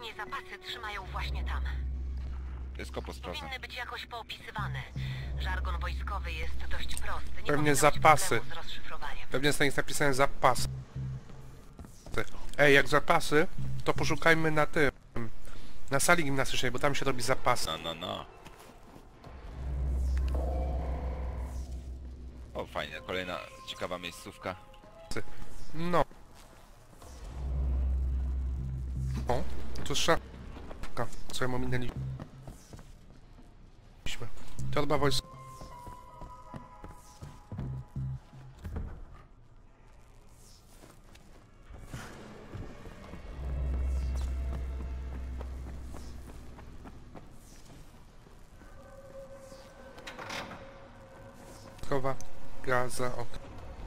Pewnie zapasy trzymają właśnie tam. Jest kopos, proszę. Powinny być jakoś poopisywane. Żargon wojskowy jest dość prosty. Nie Pewnie powinno być zapasy. problemu z rozszyfrowaniem. Pewnie jest na nich napisane zapasy. Ej, jak zapasy, to poszukajmy na tym. Na sali gimnastycznej, bo tam się robi zapasy. No. O, fajnie, kolejna ciekawa miejscówka. No. O, tu jest szafka, co ją ominęliśmy. Torba wojsk. Gra za okno.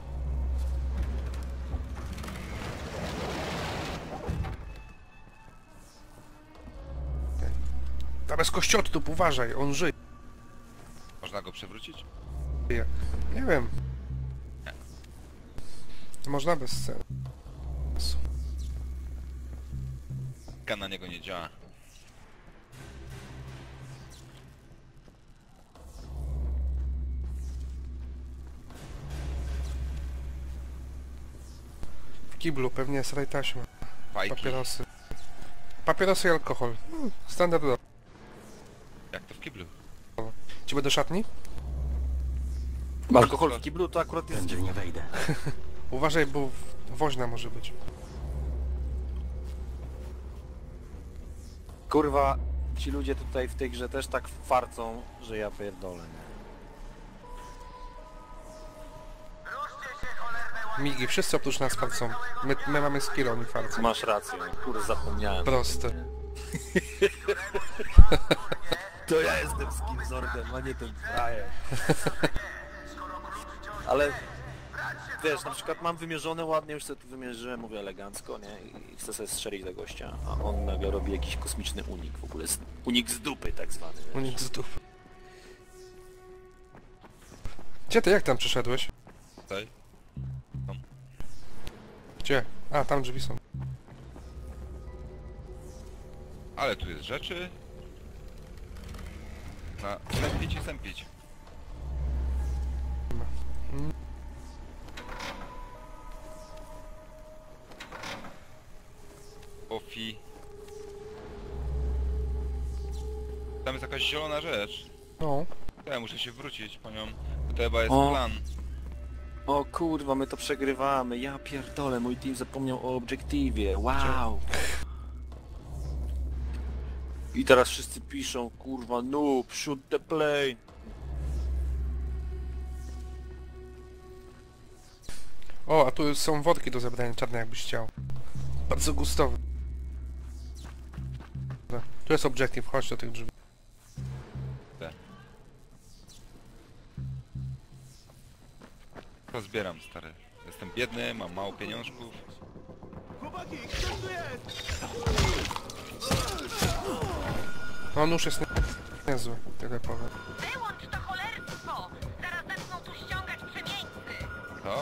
Tam jest kościotrup, uważaj, on żyje. Można go przewrócić? Nie wiem. Można bez sensu. Skan na niego nie działa. W kiblu pewnie jest rajtaśma. Fajki. Papierosy. Papierosy i alkohol. Standardowo. Jak to w kiblu? Idziemy do szatni? Alkohol w kiblu to akurat jest dziwnie. Nie wejdę. Uważaj, bo woźna może być. Kurwa, ci ludzie tutaj w tej grze też tak farcą, że ja pierdolę, nie? Migi, wszyscy oprócz nas farcą. My mamy skill, oni farcą. Masz rację, kurde, zapomniałem. Proste. To ja jestem skinzordem, a nie ten frajer. Ale wiesz, na przykład mam wymierzone ładnie, już sobie tu wymierzyłem, mówię elegancko, nie? I chcę sobie strzelić do gościa, a on nagle robi jakiś kosmiczny unik, w ogóle unik z dupy tak zwany. Wiesz? Unik z dupy. Gdzie ty, jak tam przyszedłeś? Tutaj? Gdzie? A, tam drzwi są. Ale tu jest rzeczy. Na sępić i sępić. Ofi. Tam jest jakaś zielona rzecz. No. Ja muszę się wrócić po nią. To chyba jest O. plan. O kurwa, my to przegrywamy, ja pierdolę, mój team zapomniał o obiektywie, wow! I teraz wszyscy piszą, kurwa, noob, shoot the plane! O, a tu są wodki do zebrania czarne, jakbyś chciał. Bardzo gustowe. Tu jest obiektyw, chodź do tych drzwi. Rozbieram, stary. Jestem biedny, mam mało pieniążków. No, nóż jest niezły, tyle powiem. Wyłącz to cholerstwo! Zaraz zaczną tu ściągać przemieńcy! To?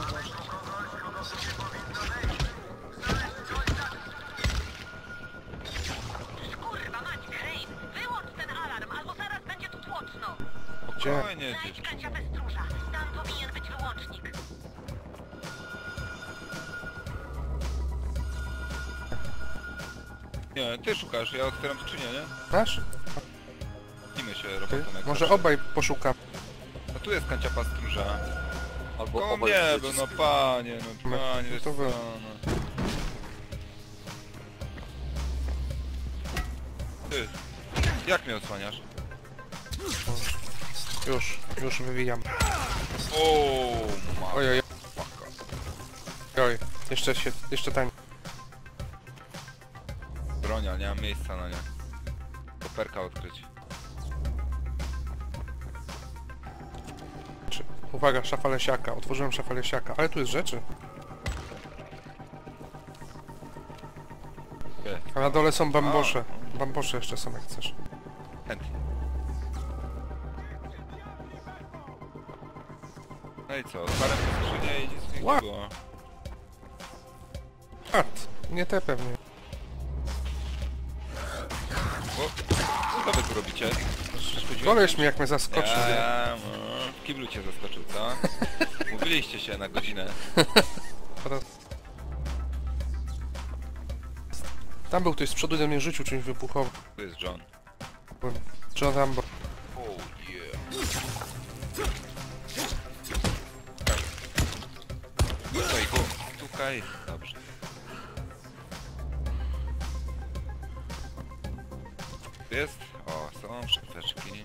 Kurwa mać, Crane! Wyłącz ten alarm, albo zaraz będzie tu tłoczno! Gdzie? Spokojnie, Znajdź dziewczyno. kanciapę stróża. Tam powinien być wyłącznik. Nie, ty szukasz, ja otwieram skrzynię, nie? Masz? Widzimy się, Ty? robotą jak Może zawsze. obaj poszukam. A tu jest kanciapa stróża. Albo O obaj nie, przycisk. no panie, no panie, To wy. no. Ty, jak mnie osłaniasz? Już wywijam. O, Ojoj. Oj, jeszcze tań. broń, ale nie mam miejsca na nie. Koperka odkryć. Uwaga, szafa lesiaka. Otworzyłem szafę lesiaka, ale tu jest rzeczy. Gdzie? A na dole są bambosze. Bambosze jeszcze są, jak chcesz. Chętnie. No i co? Otwarłem tę skrzynię i nic nie What? było. Art. Nie te pewnie. wy tu robicie? Koleś mnie jak mnie zaskoczył, nie? No, w kiblu cię zaskoczył, co? Mówiliście się na godzinę. Teraz... Tam był ktoś z przodu, do mnie rzucił czymś wybuchowym. Tu jest John. John Rambo. Oh yeah. Tutaj go, tutaj. Dobrze. Jest? O, są szepteczki.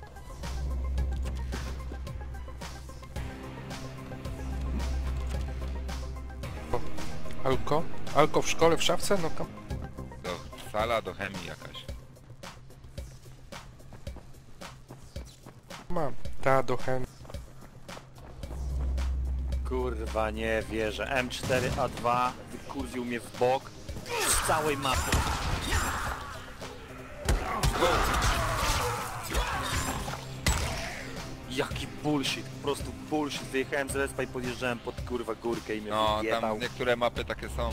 Alko? Alko w szkole, w szafce? No kam... Do sala, do chemii jakaś. Mam. Ta do chemii. Kurwa, nie wierzę. M4A2 wykurwił mnie w bok z całej mapy. Jaki bullshit, po prostu bullshit. Wyjechałem z respa i podjeżdżałem pod kurwa górkę i mnie No, wyjebał. tam niektóre mapy takie są.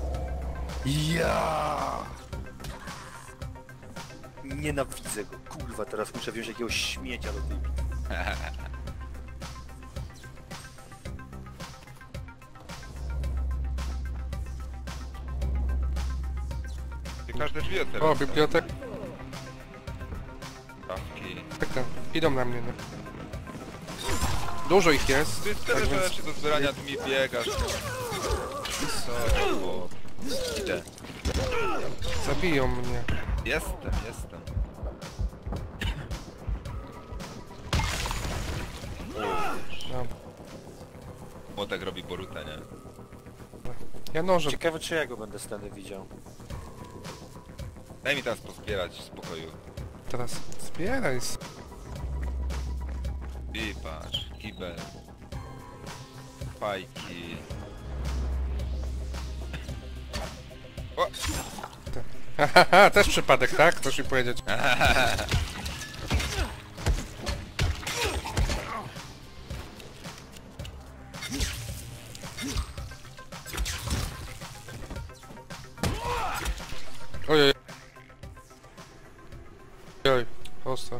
Ja. Nienawidzę go, kurwa, teraz muszę wziąć jakiegoś śmiecia do tej bitwy. I każde drzwi otwiera. O, biblioteka. Stawki. Idą na mnie, no. Dużo ich jest. Tu jest tyle tak więc- rzeczy do zbierania, tu mi biegasz. Co? O, idę. Zabiją mnie. Jestem, jestem. No. Młotek robi borutę, nie? Ja nożem. Ciekawe, czy ja go będę wtedy widział. Daj mi teraz pozbierać w spokoju. Teraz zbieraj. I patrz, kibel. Fajki. O! Hahaha, też przypadek, tak? Chcesz mi powiedzieć. Ojej. Oj, ostro.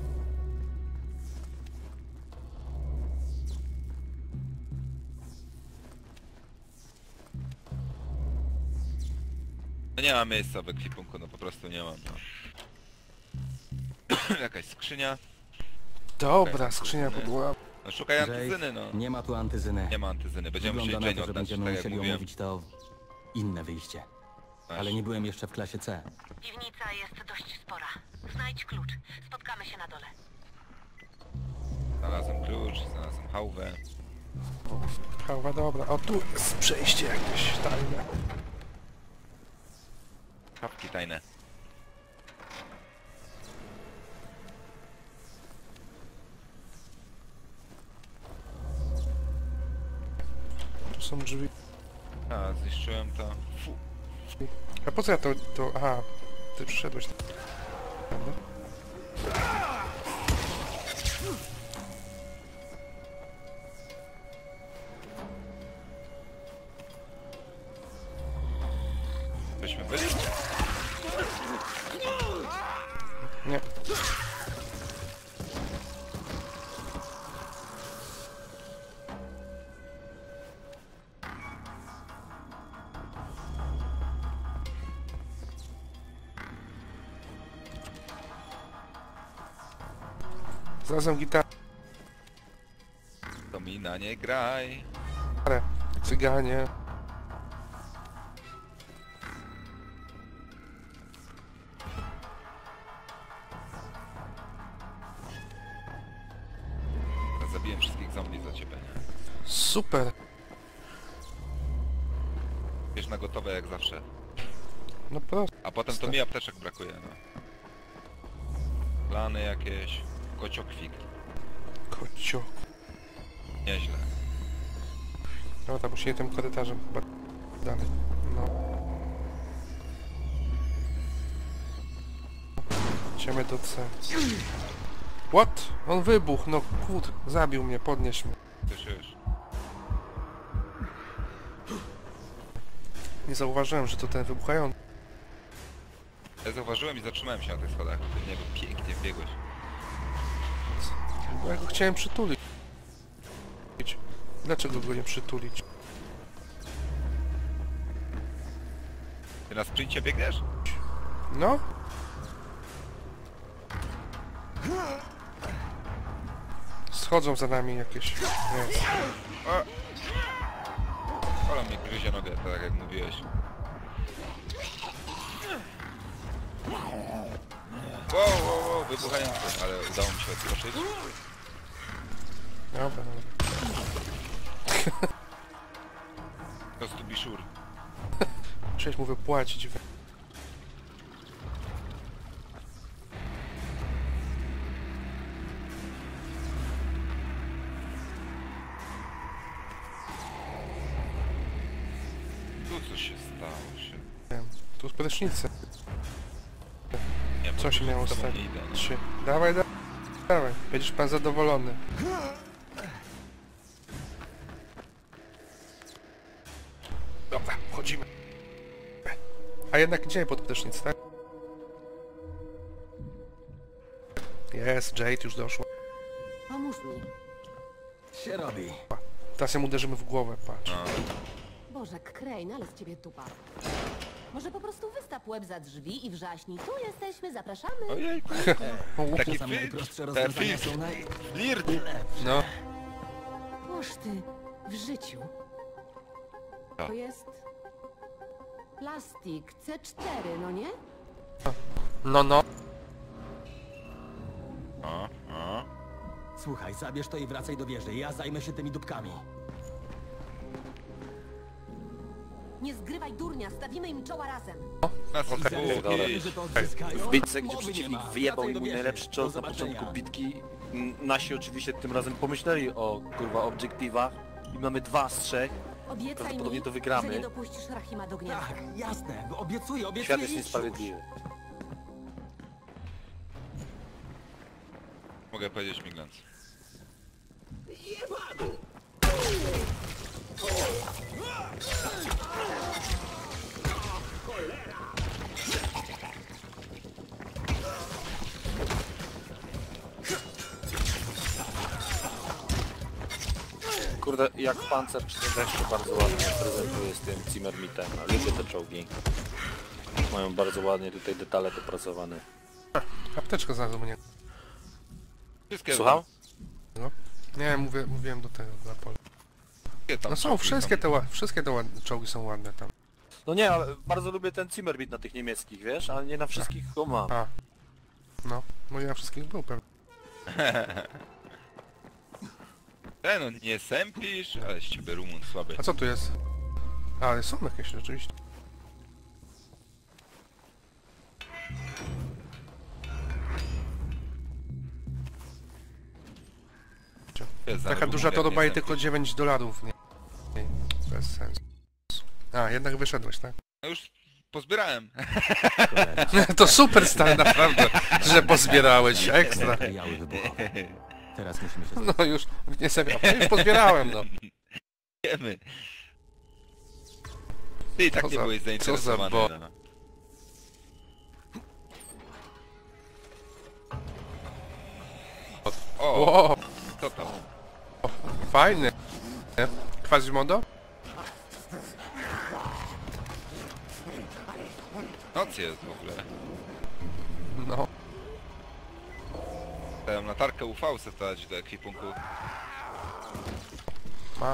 No nie ma miejsca w ekwipunku, no po prostu nie mam, no. Jakaś skrzynia. Dobra, skrzynia podła. No szukaj antyzyny, no. Nie ma tu antyzyny. Nie ma antyzyny, będziemy Wygląda musieli na Jane to, że oddać, będziemy tak jak musieli mówiłem. omówić to inne wyjście. Ale nie byłem jeszcze w klasie C. Piwnica jest dość spora. Znajdź klucz. Spotkamy się na dole. Znalazłem klucz, znalazłem hałwę. Hałwa, dobra. O, tu jest przejście jakieś tajne. Szafki tajne. Tu są drzwi. A, zniszczyłem to. Fu. A po co ja to... Aha, ty przyszedłeś. Prawda? Byśmy byli? Nie. Znalazłem gitarę. To mi na nie graj. Cyganie. Zabiłem wszystkich zombie za ciebie, nie? Super. Wiesz, na gotowe jak zawsze. No prosto. A potem to mi apteczek brakuje, no. Plany jakieś. Kociokwik. Kocio. Nieźle. Dobra, musimy tym korytarzem chyba dalej. No. Idziemy do C. What? On wybuchł, no kurde, zabił mnie, podnieś mnie. Słyszysz? Nie zauważyłem, że to ten wybuchający. Ja zauważyłem i zatrzymałem się na tych schodach. Ty niego pięknie biegłeś. Ja go chciałem przytulić. Dlaczego go nie przytulić? Ty na sprincie biegniesz? No? Schodzą za nami jakieś... Nie. Kolą mnie gryzie nogę, tak jak mówiłeś. Wow, wybuchający, ale udało mi się odskoczyć. Dobra. Just to be sure. Musiałeś mu wypłacić. Tu coś się stało się. Tu z prysznicy. Nie, Co się miało z tobą stać? nie idę. Dawaj, dawaj. Będziesz pan zadowolony. Dobra, wchodzimy. A jednak idziemy pod prysznic, tak? Jest, Jade już doszła. Pomóż mi. Się robi. Teraz ją uderzymy w głowę, patrz. Boże, Crane, ale z ciebie tupa. Może po prostu wystaw łeb za drzwi i wrzaśnij. Tu jesteśmy, zapraszamy. Ojej, taki Czasem fit, najprostsze ten rozwiązania fit, są flirt. No, Boż ty, w życiu. Co? To jest... plastik C4, no nie? no. O. Słuchaj, zabierz to i wracaj do wieży. Ja zajmę się tymi dupkami. Nie zgrywaj durnia, stawimy im czoła razem. Na Zaryzykujemy, spokój. że to odzyskają. W bitce, gdzie Mowy nie przeciwnik ma. wyjebał Wracaj do mój wieży. najlepszy Do czołg na zobaczenia. początku bitki, nasi oczywiście tym razem pomyśleli o kurwa obiektywach i mamy 2 z 3. Obiecaj Prawdopodobnie mi, to wygramy. że nie dopuścisz Rahima do gniazda. Tak, jasne. Obiecuję, Świat jest idź niesprawiedliwy. Mogę powiedzieć mignąc. Kurde, jak pancerz też się bardzo ładnie prezentuje z tym Zimmermitem. Lubię te czołgi. Mają bardzo ładnie tutaj detale dopracowane. Apteczka znalazła mnie. Wszystkie Słucham? No. Nie, mówiłem do tego, dla Pol. tam No są, czołgi wszystkie te czołgi są ładne tam. No nie, ale bardzo lubię ten Zimmermit na tych niemieckich, wiesz? Ale nie na wszystkich go mam. A. No, ja na wszystkich był pewnie. No nie sępisz, ale z ciebie Rumun słaby. A co tu jest? A, ale są jakieś rzeczywiście. Jest, Taka Rumun duża jak torba i nie tylko $9. Nie, bez sensu. A, jednak wyszedłeś, tak? No już pozbierałem. To super stary, naprawdę, że pozbierałeś, ekstra. Materiały wybuchowe. Teraz musimy się... No już, nie sobie, już pozbierałem, no. Wiemy. Ty i tak Co nie za- byłeś co za zainteresowany. bo- No. O, O, co tam? fajny. Nie? Quasimodo? Noc jest w ogóle. No. Dają latarkę UV chcę dać do ekwipunku. Ma.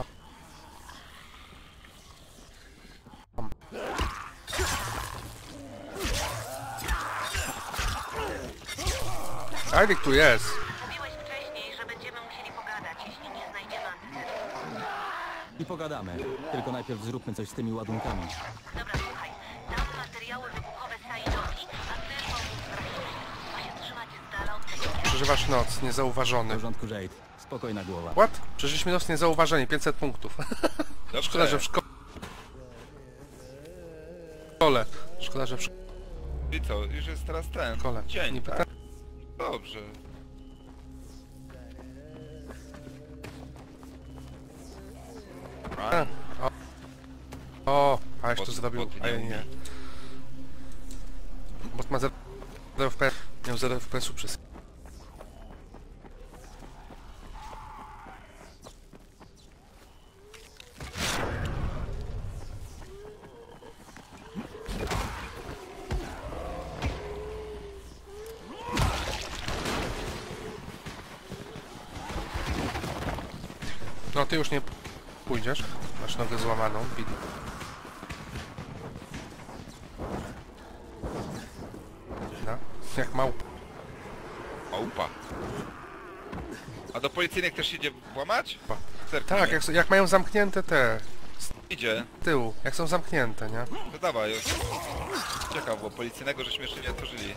Ajlik tu jest. Mówiłeś wcześniej, że będziemy musieli pogadać, jeśli nie znajdziemy antydotum. I pogadamy. Tylko najpierw zróbmy coś z tymi ładunkami. Dobra, słuchaj. Dam materiały wybuchowe Saidowi, a ty pomóż Rahimie. Ma się trzymać z dala od tego. Przeżywasz noc, W niezauważony. porządku, Jade. Spokojna głowa. What? Przeżyliśmy noc niezauważeni, 500 punktów. Dobrze. Szkoda, że w szkole. Szkoda, że w I co? Już jest teraz ten szkole. dzień, Niby tak? tak. Dobrze. Tak. O, aleś to Pod- zrobił, pod a ja nią. nie. Bo Ma 0 FPS. Miał 0 FPS-u przez... No ty już nie pójdziesz. Masz nogę złamaną. No, jak małpa. Małpa. A do policyjnych też idzie włamać? Tak, jak mają zamknięte te... Idzie. z tyłu. Jak są zamknięte, nie? To dawaj, już. Ciekaw, bo policyjnego żeśmy jeszcze nie otworzyli.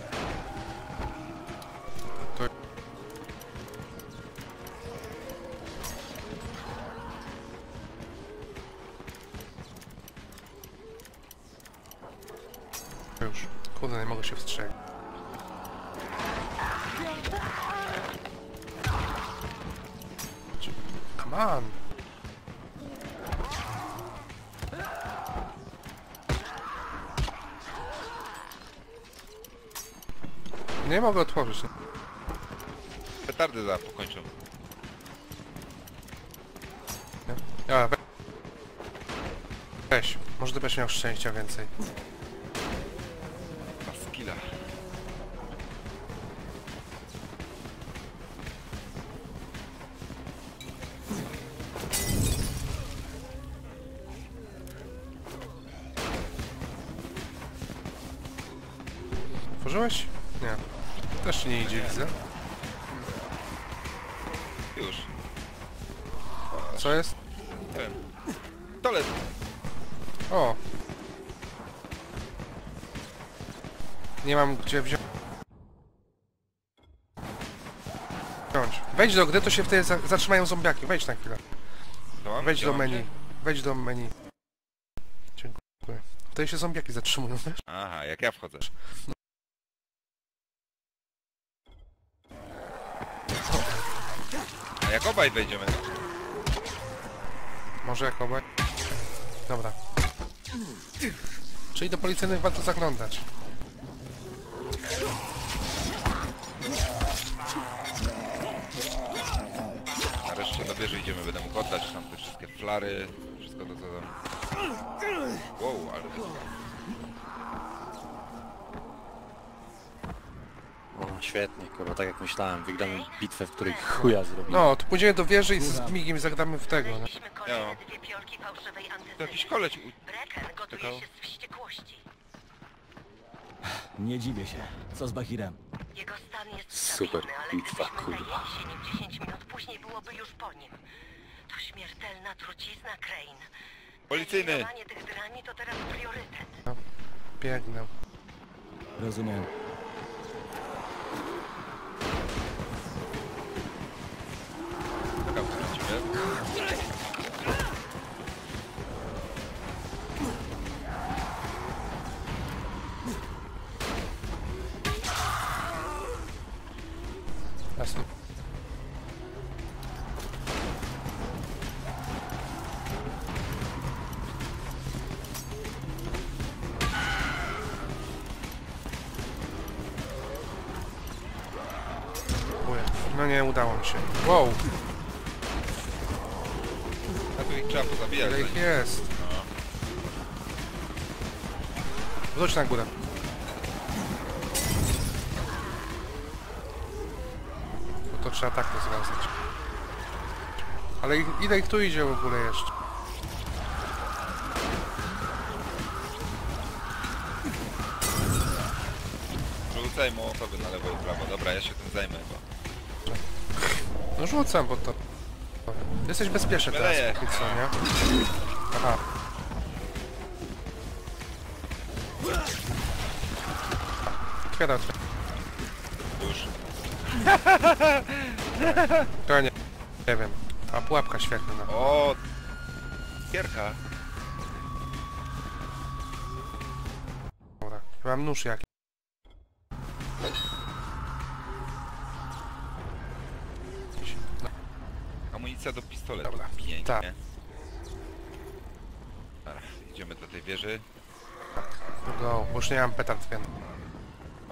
Już. Kurde, nie mogę się wstrzelić. Come on! Nie mogę otworzyć. Petardy za pokończą. A, weź. Może ty będziesz miał szczęścia więcej. Na skilla. Otworzyłeś? Nie. Też nie idzie, widzę. Już. Co jest? Ten. Tolet. O! Nie mam gdzie wziąć. Wejdź do gry, to się wtedy zatrzymają zombiaki. Wejdź na chwilę. To mam? Wejdź Gdzie do mam menu. gdzie? Wejdź do menu. Dziękuję. Wtedy się zombiaki zatrzymują, wiesz? Aha, jak ja wchodzę. A jak obaj wejdziemy? Może jak obaj? Dobra. Czyli do policyjnych warto zaglądać. Nareszcie do wieży idziemy, będę mógł oddać tam te wszystkie flary, wszystko to co tam... Wow, ale... O, świetnie, kurwa, tak jak myślałem, wygramy bitwę, w której chuja zrobimy. No, to pójdziemy do wieży i z migiem zagramy w tego, no. Znaleźliśmy kolejne 2 fiolki fałszywej To antyzyny. jakiś koleć... Brecken gotuje Czekał. się z wściekłości. Nie dziwię się. Co z Bahirem? Jego stan jest Super stabilny, ale bitwa, gdybyśmy kurwa. zajęli się nim 10 minut później, byłoby już po nim. To śmiertelna trucizna, Crane. Policyjny! Eliminowanie tych drani to teraz priorytet. Biegnę. Rozumiem. Czekam, wrócimy. Jasne. No nie, udało mi się. Wow, A tu ich trzeba pozabijać. ile ich jest? Wróć na górę. No to trzeba tak rozwiązać. Ale ile ich tu idzie w ogóle jeszcze? Rzucaj mu osoby na lewo i prawo. Dobra, ja się tym zajmę, bo... No rzucam, bo to... Jesteś bezpieczny teraz, Meleje. póki co, nie? Aha. Otwierać. Już. To ja nie wiem. A pułapka świetna. No. O! Gierka. Dobra. Mam nóż jakiś. No. Amunicja do pistoletu. Dobra. Pięknie. Tak. Dobra, idziemy do tej wieży. Go, bo już nie mam petard, wiem.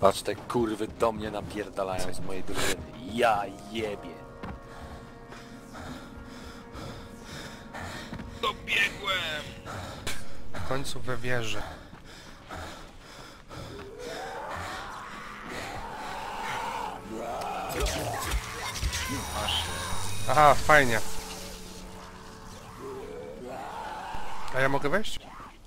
Patrz, te kurwy do mnie napierdalają z mojej drużyny. Ja jebie. Dobiegłem! W końcu we wieży. Masz. Aha, fajnie. A ja mogę wejść?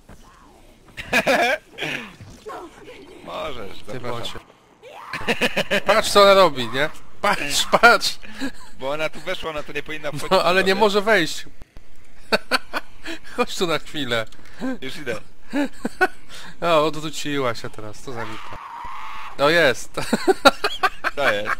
Możesz, Ty zapraszam. bocie. Patrz co ona robi, nie? Patrz, patrz! Bo ona tu weszła, ona tu nie powinna wchodzić. No ale nie sobie. może wejść. Chodź tu na chwilę. Już idę. O, odwróciła się teraz, co za lipa. No jest. To jest.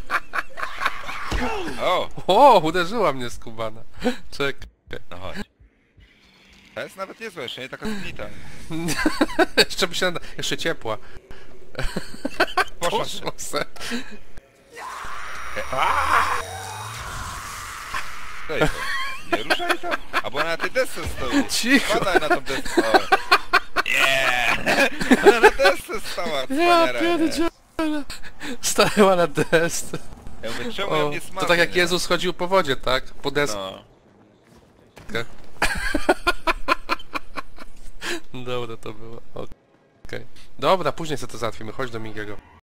O! O, uderzyła mnie skubana. Czekaj. No chodź. To jest nawet niezłe, jeszcze nie taka zgnita. Jeszcze by się jeszcze ciepła. Poszła Poszło se. Stoi to. Nie ruszaj tam. A bo ona na tej desce stoi. Cicho. Spadaj na tą deskę. O. Yeah! Ona na desce stała. Ja cwaniara, nie? pierdzielę. Stanęła na desce. Ja mówię, czemu ją O, nie to smaży, tak jak nie? Jezus chodził po wodzie, tak? Po deskę. No. Dobra to było. Okej. Dobra, później sobie to załatwimy. Chodź do Migiego.